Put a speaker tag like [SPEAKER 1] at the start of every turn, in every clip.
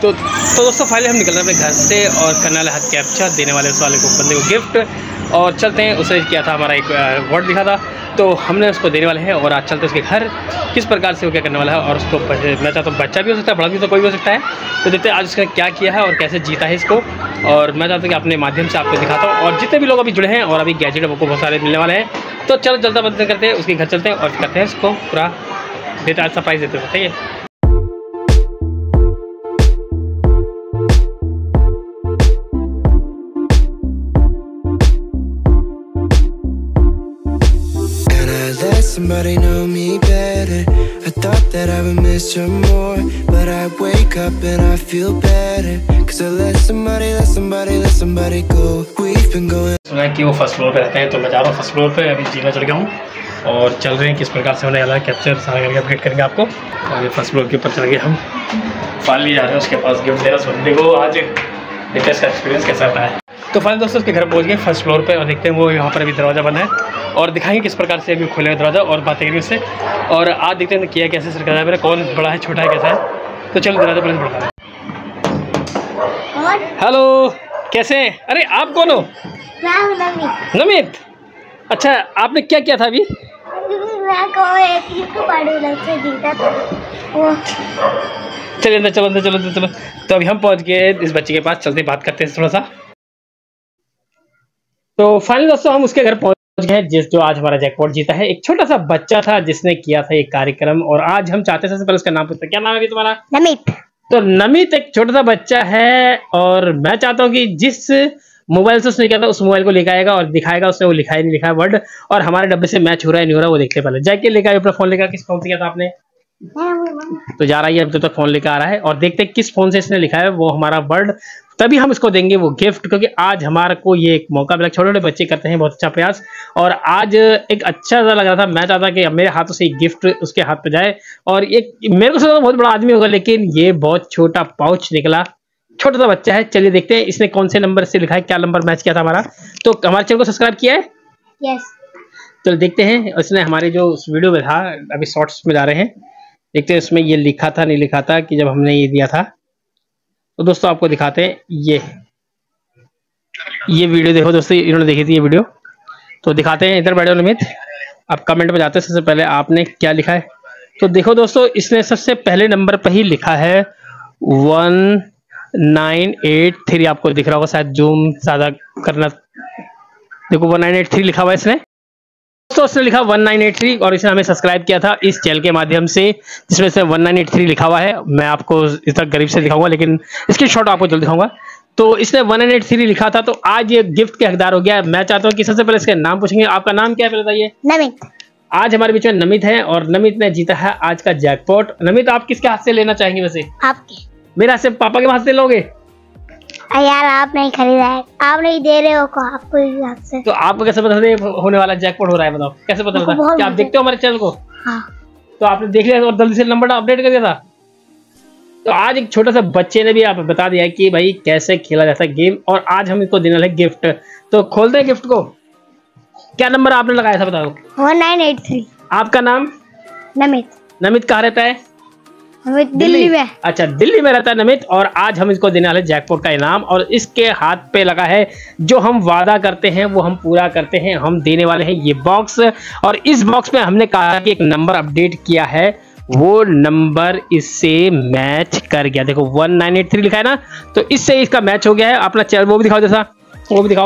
[SPEAKER 1] तो दोस्तों फाइनली हम निकल रहे हैं अपने घर से और करने वाले हाथ कैप्चा देने वाले उस वाले को बंदे को गिफ्ट और चलते हैं। उसने किया था हमारा एक वर्ड लिखा था तो हमने उसको देने वाले हैं और आज चलते हैं उसके घर किस प्रकार से वो क्या करने वाला है। और उसको मैं चाहता हूँ बच्चा भी हो सकता है, बड़ा भी तो कोई भी हो सकता है। तो देखते हैं आज उसने क्या किया है और कैसे जीता है इसको। और मैं चाहता हूँ कि अपने माध्यम से आपको दिखाता हूँ और जितने भी लोग अभी जुड़े हैं और अभी गैजेट आपको बहुत सारे मिलने वाले हैं। तो चलो जल्दा बंद करते हैं, उसके घर चलते हैं और करते हैं इसको पूरा देते आज सरप्राइज देते हैं। ठीक है
[SPEAKER 2] Somebody know me better. I thought that I would miss her more, but I wake up and I feel better. Cause I let somebody go. We've been going.
[SPEAKER 1] सुना है कि वो फर्स्ट फ्लोर पे रहते हैं तो मैं जा रहा हूँ फर्स्ट फ्लोर पे। अभी जीना चढ़ गया हूँ और चल रहे हैं किस प्रकार से होने वाला है कैप्चर सारा करके अपडेट करेंगे आपको। और ये फर्स्ट फ्लोर के ऊपर चढ़ गए हम, फाइनली जा रहे हैं उसके पास गिफ्ट देना। सुनने को आज देखते इसका एक्सपीरियंस कैसा रहा है। तो फाइनली दोस्तों उसके घर पहुँच गए फर्स्ट फ्लोर पे और देखते हैं वो यहाँ पर अभी दरवाज़ा बंद है और दिखाएंगे किस प्रकार से अभी खोलेगा दरवाज़ा और बातें करेंगे उससे। और आज देखते हैं किया कैसे सरकार है, मेरा कौन बड़ा है छोटा है कैसा है। तो चलो दरवाजा पर बढ़ा। हेलो कैसे हैं? अरे आप कौन हो? नमित। नमित अच्छा आपने क्या किया था अभी? चलिए अंदर चलो अंदर चलो चलो। तो अभी हम पहुंच गए इस बच्चे के पास, चलते बात करते हैं थोड़ा सा। तो फाइनली दोस्तों हम उसके घर पहुंच गए जो आज हमारा जैकपॉट जीता है। एक छोटा सा बच्चा था जिसने किया था एक कार्यक्रम और आज हम चाहते हैं सबसे पहले उसका नाम पूछते हैं। क्या नाम है अभी तुम्हारा? नमित। तो नमित एक छोटा सा बच्चा है और मैं चाहता हूँ कि जिस मोबाइल से उसने किया था उस मोबाइल को लेकर आएगा और दिखाएगा उसने वो लिखा ही नहीं लिखा है वर्ड और हमारे डब्बे से मैच हो रहा है नहीं हो रहा वो देखते पहले। जाके लेकर अपना फोन लेकर किस फोन से किया था आपने? तो जा रहा है अब तो फोन लेकर आ रहा है और देखते हैं किस फोन से इसने लिखा है वो हमारा वर्ड, तभी हम इसको देंगे वो गिफ्ट। क्योंकि आज हमारे को ये एक मौका मिला, छोटे छोटे बच्चे करते हैं बहुत अच्छा प्रयास और आज एक अच्छा सा लग रहा था। मैं चाहता कि मेरे हाथों से गिफ्ट उसके हाथ पे जाए और एक मेरे को सोचा बहुत बड़ा आदमी होगा लेकिन ये बहुत छोटा पाउच निकला, छोटा सा बच्चा है। चलिए देखते हैं इसने कौन से नंबर से लिखा है, क्या नंबर मैच किया था हमारा। तो हमारे चैनल को सब्सक्राइब किया है? यस। तो देखते हैं उसने हमारे जो उस वीडियो में था, अभी शॉर्ट्स में जा रहे हैं, देखते हैं उसमें ये लिखा था नहीं लिखा था कि जब हमने ये दिया था। तो दोस्तों आपको दिखाते हैं ये वीडियो देखो दोस्तों, इन्होंने देखी थी ये वीडियो तो दिखाते हैं। इधर बैठे नमित, आप कमेंट में जाते हैं सबसे पहले आपने क्या लिखा है। तो देखो दोस्तों इसने सबसे पहले नंबर पर ही लिखा है 1983। आपको दिख रहा होगा शायद, जूम ज्यादा करना, देखो 1983 लिखा हुआ है इसने। दोस्तों उसने लिखा 1983 और इसने हमें सब्सक्राइब किया था इस चैनल के माध्यम से जिसमें से 1983 लिखा हुआ है। मैं आपको इतना गरीब से दिखाऊंगा लेकिन इसकी शॉट आपको जल्द दिखाऊंगा। तो इसने 1983 लिखा था तो आज ये गिफ्ट के हकदार हो गया। मैं चाहता हूँ कि सबसे पहले इसके नाम पूछेंगे। आपका नाम क्या है पहले बताइए? नमित। आज हमारे बीच में नमित है और नमित ने जीता है आज का जैकपॉट। नमित आप किसके हाथ से लेना चाहेंगे वैसे? आपके। मेरे हाथ से? पापा के हाथ से लोगे?
[SPEAKER 3] यार आप नहीं खरीदा है, आप नहीं दे रहे हो को आपको ही हाथ से।
[SPEAKER 1] तो आपको कैसे पता था होने वाला जैकपॉट हो रहा है? बताओ कैसे पता था? क्या आप देखते हो हमारे चैनल को? हाँ। तो आपने देख लिया और जल्दी से नंबर अपडेट कर दिया था। तो आज एक छोटा सा बच्चे ने भी आप बता दिया कि भाई कैसे खेला जाता है गेम और आज हम इसको देने वाले गिफ्ट। तो खोलते हैं गिफ्ट को। क्या नंबर आपने लगाया था बताओ?
[SPEAKER 3] 1983। आपका
[SPEAKER 1] नाम?
[SPEAKER 3] नमित।
[SPEAKER 1] नमित कहाँ रहता है?
[SPEAKER 3] दिल्ली में।
[SPEAKER 1] अच्छा दिल्ली में रहता है नमित और आज हम इसको देने वाले जैकपॉट का इनाम और इसके हाथ पे लगा है जो हम वादा करते हैं वो हम पूरा करते हैं। हम देने वाले हैं ये बॉक्स और इस बॉक्स में हमने कहा कि एक नंबर अपडेट किया है, वो नंबर इससे मैच कर गया। देखो 1983 लिखा है ना, तो इससे इसका मैच हो गया है। अपना चैनल वो भी दिखाओ, जैसा वो भी दिखाओ,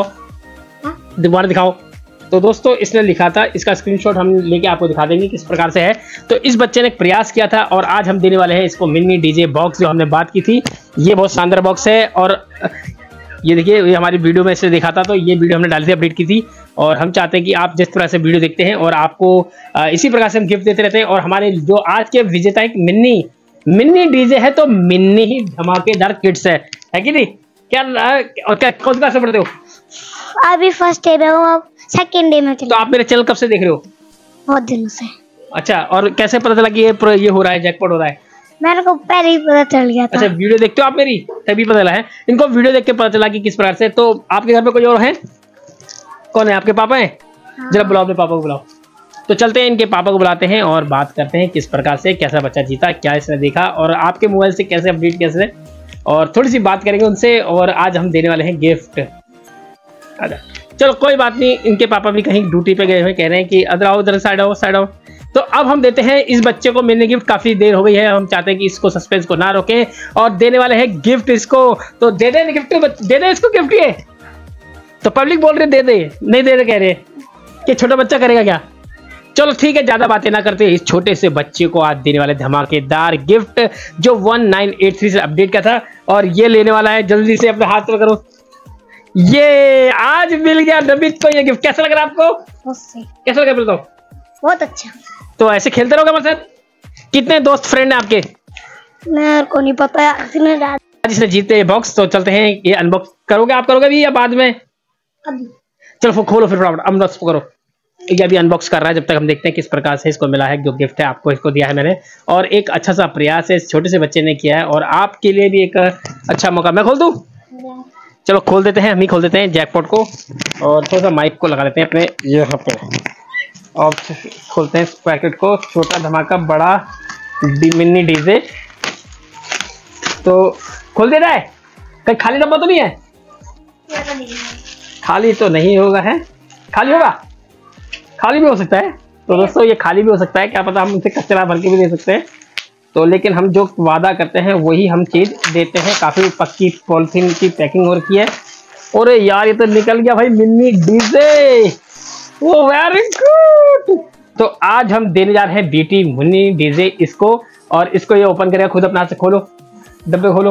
[SPEAKER 1] दोबारा दिखाओ। तो दोस्तों इसने लिखा था, इसका स्क्रीनशॉट हम लेके आपको दिखा देंगे किस प्रकार से है। तो इस बच्चे ने एक प्रयास किया था और आज हम देने वाले हैं इसको मिनी डीजे बॉक्स जो हमने बात की थी। ये बहुत शानदार बॉक्स है और ये देखिए ये हमारी वीडियो में से देखा था तो ये वीडियो हमने डाली थी, अपडेट की थी। और हम चाहते हैं कि आप जिस तरह से वीडियो देखते हैं और आपको इसी प्रकार से हम गिफ्ट देते रहते हैं। और हमारे जो आज के विजेता एक मिनी डीजे है तो मिनी ही धमाकेदार किट्स है कि नहीं? क्या और क्या कौन क्लास में पढ़ते हो?
[SPEAKER 3] अभी फर्स्ट डे में हूँ, सेकंड डे में।
[SPEAKER 1] तो आप मेरे चैनल कब से देख रहे हो?
[SPEAKER 3] बहुत दिनों से।
[SPEAKER 1] अच्छा और कैसे पता चला कि ये हो रहा है, जैकपॉट हो रहा है?
[SPEAKER 3] मेरे को पहले ही पता चल गया था।
[SPEAKER 1] अच्छा वीडियो देखते हो आप मेरी, तभी पता चला है। इनको वीडियो देख के पता चला कि किस प्रकार से। तो आपके घर में कोई और है? कौन है? आपके पापा हैं? हाँ। जरा बुलाओ अपने पापा को, बुलाओ। तो चलते हैं इनके पापा को बुलाते हैं और बात करते हैं किस प्रकार से कैसा बच्चा जीता, क्या इसने देखा और आपके मोबाइल से कैसे अपडेट कैसे और थोड़ी सी बात करेंगे उनसे। और आज हम देने वाले हैं गिफ्ट। अच्छा चलो कोई बात नहीं, इनके पापा भी कहीं ड्यूटी पे गए हुए, कह रहे हैं कि अदर आओ, उधर साइड आओ, साइड आओ। तो अब हम देते हैं इस बच्चे को मिलने गिफ्ट। काफी देर हो गई है, हम चाहते हैं कि इसको सस्पेंस को ना रोकें और देने वाले हैं गिफ्ट इसको। तो दे दे गिफ्ट, दे दे इसको गिफ्ट। ये तो पब्लिक बोल रहे दे दे, नहीं दे रहे, कह रहे कि छोटा बच्चा करेगा क्या। चलो ठीक है, ज्यादा बातें ना करते, इस छोटे से बच्चे को आज देने वाले धमाकेदार गिफ्ट जो 1983 से अपडेट का था और ये लेने वाला है। जल्दी से अपने हाथ में करो। ये आज मिल गया नमित को ये गिफ्ट। कैसा लग रहा है आपको? कैसा लग रहा है?
[SPEAKER 3] बहुत अच्छा।
[SPEAKER 1] तो ऐसे खेलते रहोगे हमारे साथ? कितने दोस्त फ्रेंड हैं आपके?
[SPEAKER 3] मेरे को नहीं पता यार।
[SPEAKER 1] जिसने जीते बॉक्स, तो चलते हैं ये अनबॉक्स। करोगे आप, करोगे भी या बाद में?
[SPEAKER 3] अभी।
[SPEAKER 1] चलो खोलो फिर फटाफट अनबॉक्स करो। ये अभी अनबॉक्स कर रहा है, जब तक हम देखते हैं किस प्रकार से इसको मिला है जो गिफ्ट है। आपको इसको दिया है मैंने और एक अच्छा सा प्रयास है इस छोटे से बच्चे ने किया है और आपके लिए भी एक अच्छा मौका। मैं खोल दूं? चलो खोल देते हैं, हम ही खोल देते हैं जैकपॉट को और थोड़ा सा माइक को लगा लेते हैं अपने यहाँ पे और खोलते हैं इस पैकेट को। छोटा धमाका बड़ा मिनी डीजे। तो खोल दे रहा है, कहीं खाली डब्बा तो नहीं है? खाली तो नहीं होगा, है खाली होगा, खाली भी हो सकता है। तो दोस्तों ये खाली भी हो सकता है, क्या पता हम इसे कचरा भर के भी दे सकते हैं। तो लेकिन हम जो वादा करते हैं वही हम चीज देते हैं। काफी पक्की पॉलिथीन की पैकिंग हो रखी है। और यार ये तो निकल गया भाई मिनी डीजे। वो वेरी गुड। तो आज हम देने जा रहे हैं बीटी मिनी डीजे इसको, और इसको ये ओपन करेगा खुद अपना हाथ से। खोलो डब्बे खोलो।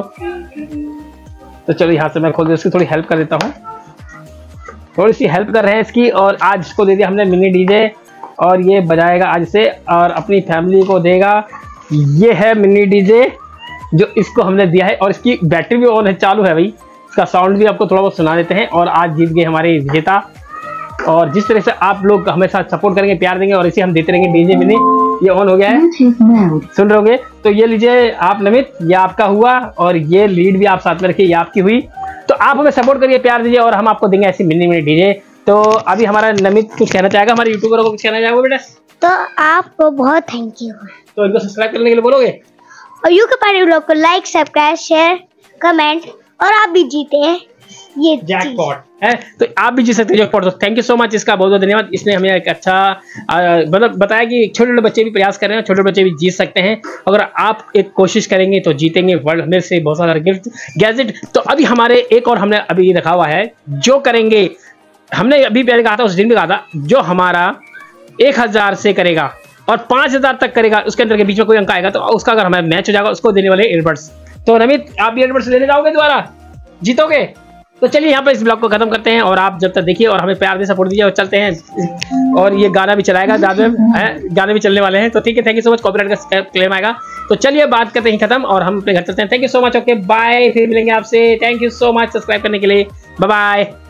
[SPEAKER 1] तो चलो यहाँ से मैं खोल दूँ, इसकी थोड़ी हेल्प कर देता हूँ। थोड़ी सी हेल्प कर रहे हैं इसकी। और आज इसको दे दिया हमने मिनी डीजे और ये बजाएगा आज से और अपनी फैमिली को देगा। ये है मिनी डीजे जो इसको हमने दिया है और इसकी बैटरी भी ऑन है, चालू है भाई। इसका साउंड भी आपको थोड़ा बहुत सुना देते हैं। और आज जीत गए हमारे विजेता। और जिस तरह से आप लोग हमें साथ सपोर्ट करेंगे, प्यार देंगे और इसे हम देते रहेंगे डीजे मिनी। ये ऑन हो गया है, सुन रहे होंगे। तो ये लीजिए आप नमित, ये आपका हुआ और ये लीड भी आप साथ में रखिए, ये आपकी हुई। तो आप हमें सपोर्ट करिए, प्यार दीजिए और हम आपको देंगे ऐसी मिनी मिनी डीजे। तो अभी हमारा नमित कुछ कहना चाहेगा, हमारे यूट्यूबरों को कुछ कहना चाहेगा बेटा?
[SPEAKER 3] तो आपको बहुत थैंक यू।
[SPEAKER 1] तो इनको सब्सक्राइब करने के लिए बोलोगे?
[SPEAKER 3] और यूके पार्टी व्लॉग को लाइक, सब्सक्राइब, शेयर, कमेंट। और आप भी जीते ये
[SPEAKER 1] जैकपॉट है, तो आप भी जीत सकते हैं जैकपॉट। तो थैंक यू सो मच, इसका बहुत बहुत धन्यवाद। इसने हमें एक अच्छा मतलब बताया कि छोटे छोटे बच्चे भी प्रयास कर रहे हैं, छोटे बच्चे भी जीत सकते हैं। अगर आप एक कोशिश करेंगे तो जीतेंगे वर्ल्ड में से बहुत सारा गिफ्ट गैजेट। तो अभी हमारे एक और हमने अभी रखा हुआ है, जो करेंगे हमने अभी पहले कहा था, उस दिन भी कहा था, जो हमारा 1000 से करेगा और 5000 तक करेगा, उसके अंदर के बीच में कोई अंक आएगा तो उसका अगर हमें मैच हो जाएगा, उसको देने वाले ईयरबड्स। तो नमित आप ईयरबड्स लेने जाओगे दोबारा, जीतोगे? तो चलिए यहाँ पर इस ब्लॉग को खत्म करते हैं और आप जब तक देखिए और हमें प्यार दे, सपोर्ट दीजिए और चलते हैं। और ये गाना भी चलाएगा, गाने भी चलने वाले हैं। तो ठीक है, thank you so much. Copyright का क्लेम आएगा। तो चलिए बात करते हैं खत्म और हम अपने घर चलते हैं। Thank you so much. Okay bye, फिर मिलेंगे आपसे। Thank you so much subscribe करने के लिए। Bye bye.